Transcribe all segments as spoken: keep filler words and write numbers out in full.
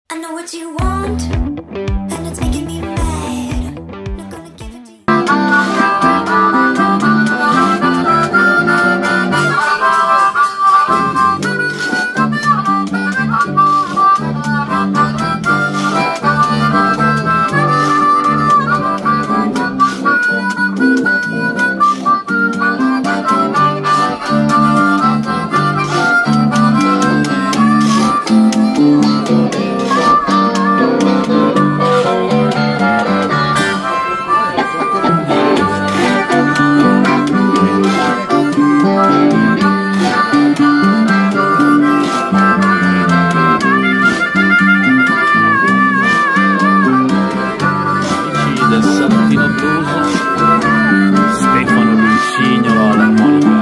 I know what you want, and it's making me mad. Not gonna give it to you. Del Salottino Blues, Stefano Lucignolo all'armonica.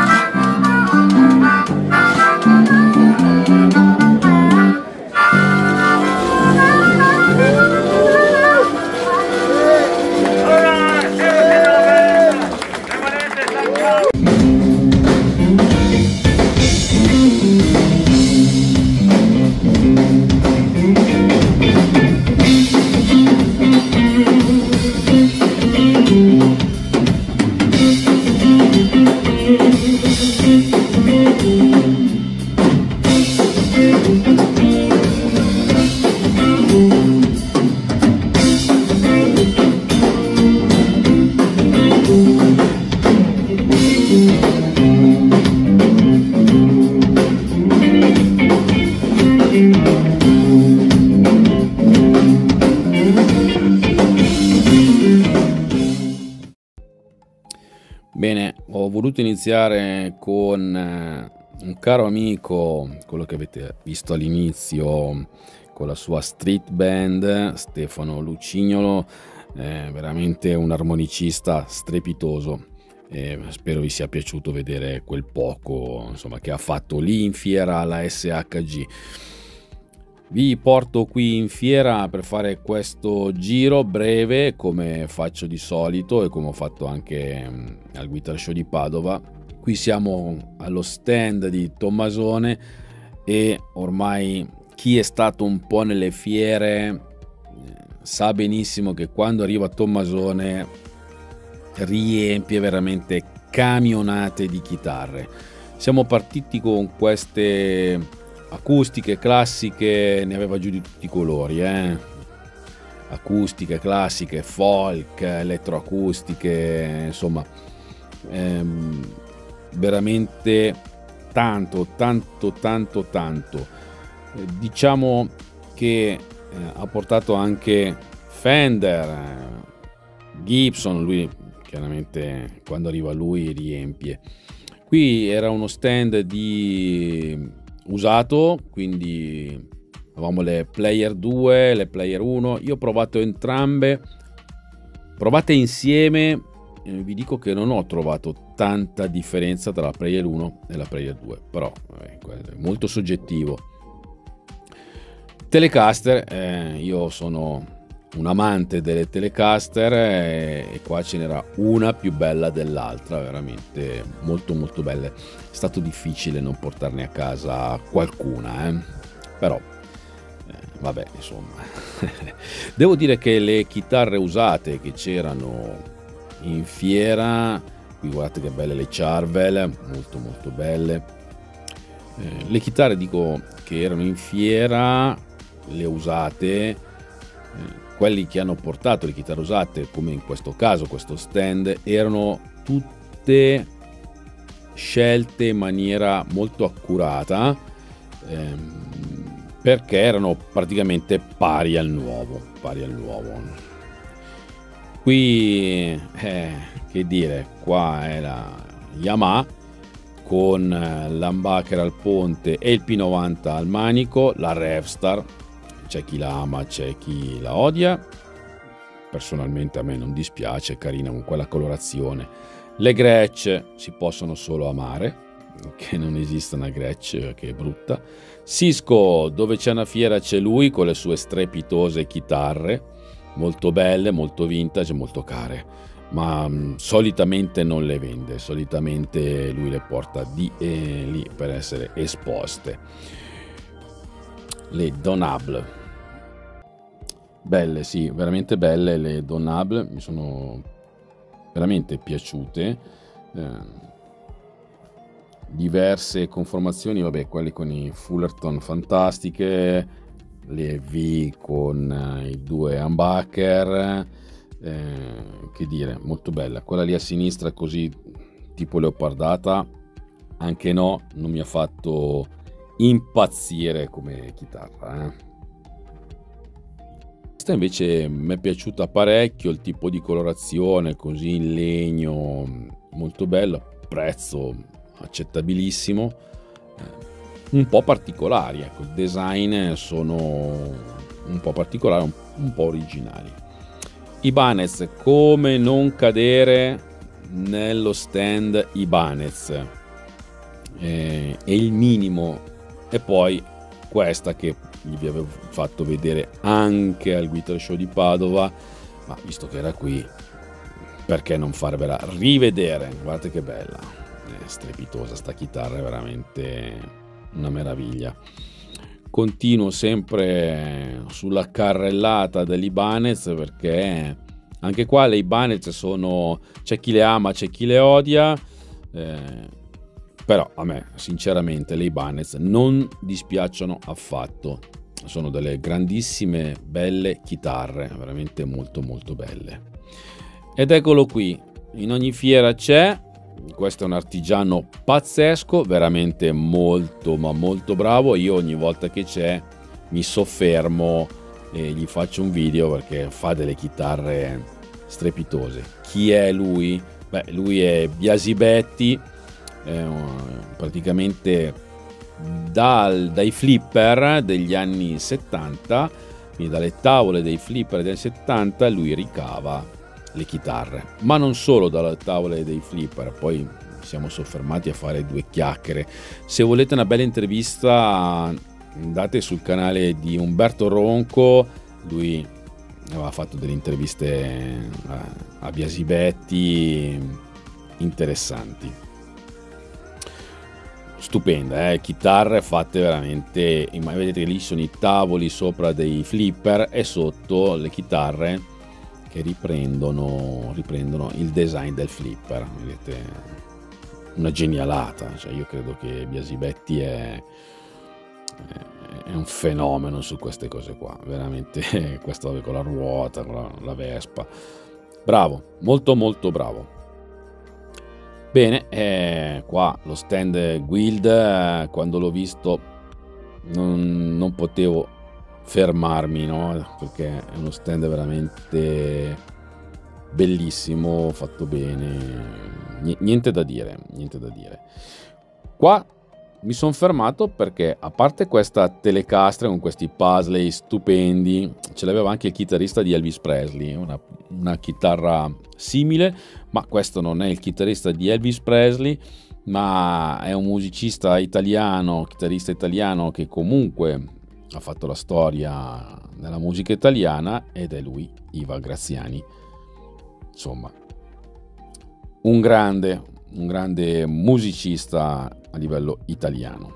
Bene, ho voluto iniziare con eh, un caro amico, quello che avete visto all'inizio, con la sua street band, Stefano Lucignolo, eh, veramente un armonicista strepitoso. Eh, spero vi sia piaciuto vedere quel poco, insomma, che ha fatto lì in fiera alla S H G. Vi porto qui in fiera per fare questo giro breve, come faccio di solito e come ho fatto anche mh, al Guitar Show di Padova. Qui siamo allo stand di Tommasone e ormai chi è stato un po' nelle fiere eh, sa benissimo che quando arriva Tommasone riempie veramente camionate di chitarre. Siamo partiti con queste acustiche, classiche, ne aveva giù di tutti i colori, eh? Acustiche, classiche, folk, elettroacustiche, insomma, ehm, veramente tanto, tanto, tanto, tanto. Eh, diciamo che eh, ha portato anche Fender, eh, Gibson, lui chiaramente quando arriva lui riempie. Qui era uno stand di usato, quindi avevamo le Player due, le Player uno. Io ho provato entrambe, provate insieme, eh, vi dico che non ho trovato tanta differenza tra la Player uno e la Player due, però vabbè, è molto soggettivo. Telecaster, eh, io sono un amante delle Telecaster eh, e qua ce n'era una più bella dell'altra, veramente molto molto belle. È stato difficile non portarne a casa qualcuna, eh? Però eh, vabbè, insomma. Devo dire che le chitarre usate che c'erano in fiera, qui guardate che belle le Charvel, molto molto belle. Eh, le chitarre dico che erano in fiera, le usate, eh, quelli che hanno portato le chitarre usate, come in questo caso questo stand, erano tutte scelte in maniera molto accurata, ehm, perché erano praticamente pari al nuovo, pari al nuovo. Qui, eh, che dire, qua è la Yamaha con l'humbucker al ponte e il P novanta al manico, la Revstar. C'è chi la ama, c'è chi la odia. Personalmente a me non dispiace, è carina con quella colorazione. Le Gretsch si possono solo amare, che non esiste una Gretsch, che è brutta. Cisco, dove c'è una fiera c'è lui, con le sue strepitose chitarre, molto belle, molto vintage, molto care, ma mh, solitamente non le vende, solitamente lui le porta di e lì per essere esposte. Le Donable, Belle, sì, veramente belle le Donable, mi sono veramente piaciute. Eh, diverse conformazioni, vabbè, quelle con i Fullerton fantastiche, le V con eh, i due humbucker, eh, che dire, molto bella. Quella lì a sinistra così tipo leopardata, anche no, non mi ha fatto impazzire come chitarra, eh. Questa invece mi è piaciuta parecchio, il tipo di colorazione così in legno, molto bello, prezzo accettabilissimo, eh, un po' particolari, ecco, il design sono un po' particolari, un, un po' originali. Ibanez, come non cadere nello stand Ibanez, eh, è il minimo. E poi questa che vi avevo fatto vedere anche al Guitar Show di Padova, ma visto che era qui, perché non farvela rivedere? Guardate che bella, è strepitosa sta chitarra, è veramente una meraviglia. Continuo sempre sulla carrellata dell'Ibanez, perché anche qua le Ibanez sono, c'è chi le ama, c'è chi le odia, eh, però a me sinceramente le Ibanez non dispiacciono affatto, sono delle grandissime belle chitarre, veramente molto molto belle. Ed eccolo qui, in ogni fiera c'è, questo è un artigiano pazzesco, veramente molto ma molto bravo. Io ogni volta che c'è mi soffermo e gli faccio un video perché fa delle chitarre strepitose. Chi è lui? Beh, lui è Biasi Betti, eh, praticamente dal, dai flipper degli anni settanta, quindi dalle tavole dei flipper degli anni settanta lui ricava le chitarre, ma non solo dalle tavole dei flipper. Poi siamo soffermati a fare due chiacchiere. Se volete una bella intervista andate sul canale di Umberto Ronco, lui aveva fatto delle interviste a, a Biasi Betti interessanti, stupenda, eh? Chitarre fatte veramente, vedete che lì sono i tavoli sopra dei flipper e sotto le chitarre che riprendono, riprendono il design del flipper. Vedete, una genialata, cioè io credo che Biasi Betti è, è un fenomeno su queste cose qua, veramente. Questo con la ruota, con la, la Vespa, bravo, molto molto bravo. Bene, eh, qua lo stand Guild, eh, quando l'ho visto non, non potevo fermarmi, no? Perché è uno stand veramente bellissimo, fatto bene, niente da dire, niente da dire. Qua mi sono fermato perché, a parte questa Telecaster con questi puzzle stupendi, ce l'aveva anche il chitarrista di Elvis Presley, una, una chitarra simile, ma questo non è il chitarrista di Elvis Presley, ma è un musicista italiano, chitarrista italiano che comunque ha fatto la storia nella musica italiana, ed è lui, Iva Graziani. Insomma, un grande, un grande musicista a livello italiano.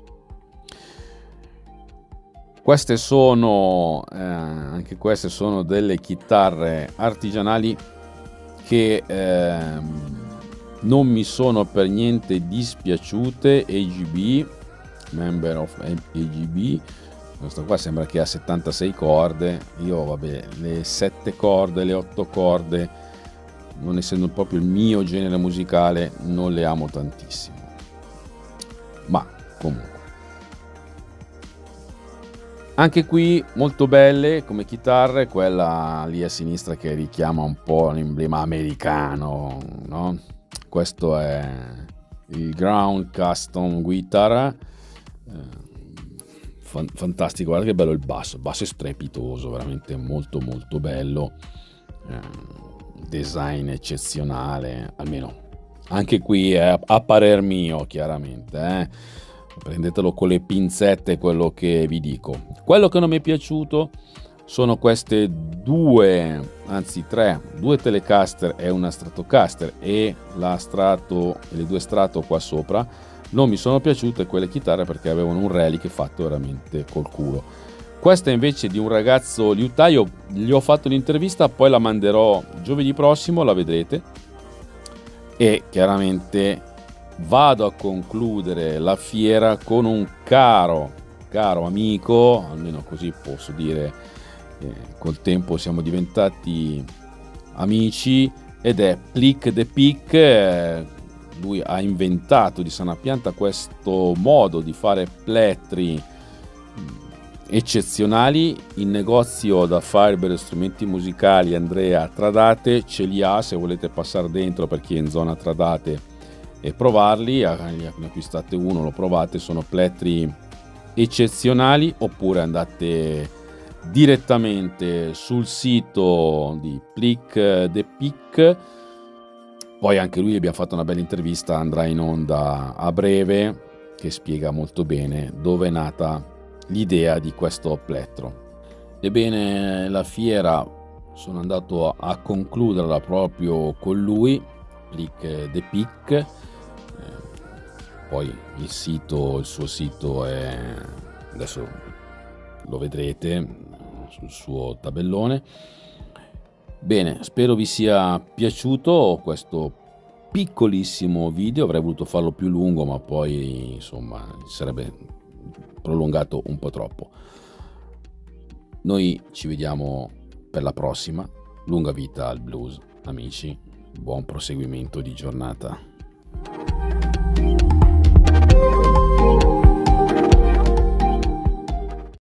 Queste sono, eh, anche queste sono delle chitarre artigianali che eh, non mi sono per niente dispiaciute. A G B, member of A G B. Questo qua sembra che ha settantasei corde. Io vabbè, le sette corde, le otto corde, non essendo proprio il mio genere musicale, non le amo tantissimo, ma comunque anche qui molto belle come chitarre. Quella lì a sinistra che richiama un po' l'emblema americano, no? Questo è il Ground Custom Guitar, eh, fantastico. Guarda che bello il basso, il basso è strepitoso, veramente molto molto bello, eh, design eccezionale, almeno anche qui è a parer mio, chiaramente, eh. Prendetelo con le pinzette quello che vi dico. Quello che non mi è piaciuto sono queste due, anzi tre, due Telecaster e una Stratocaster, e la Strato, le due Strato qua sopra non mi sono piaciute quelle chitarre perché avevano un relic fatto veramente col culo. Questa invece di un ragazzo liutaio, gli ho fatto l'intervista, poi la manderò giovedì prossimo, la vedrete. E chiaramente vado a concludere la fiera con un caro, caro amico, almeno così posso dire, eh, col tempo siamo diventati amici, ed è Plic de Pic. Eh, lui ha inventato di sana pianta questo modo di fare plettri eccezionali. In negozio da Firebird strumenti musicali Andrea Tradate ce li ha, se volete passare dentro per chi è in zona Tradate e provarli, ne acquistate uno, lo provate, sono plettri eccezionali. Oppure andate direttamente sul sito di Plic de Pic. Poi anche lui abbiamo fatto una bella intervista, andrà in onda a breve, che spiega molto bene dove è nata l'idea di questo plettro. Ebbene, la fiera sono andato a concluderla proprio con lui, Plic de Pic. Eh, poi il sito, il suo sito è, adesso lo vedrete sul suo tabellone. Bene, spero vi sia piaciuto questo piccolissimo video. Avrei voluto farlo più lungo, ma poi insomma sarebbe prolungato un po' troppo. Noi ci vediamo per la prossima. Lunga vita al blues, amici. Buon proseguimento di giornata.